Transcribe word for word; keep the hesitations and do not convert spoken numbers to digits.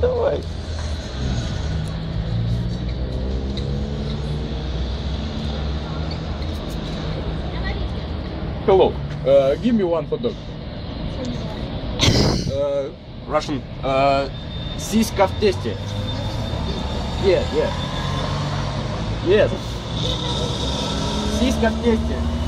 Давай. Hello. Uh, give me one hot dog. Uh, Russian. Uh, сиська в тесте. Yes, yes. Yes. Сиська в тесте.